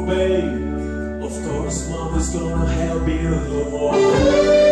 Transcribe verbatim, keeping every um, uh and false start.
babe. Of course, mom is gonna help me a little more.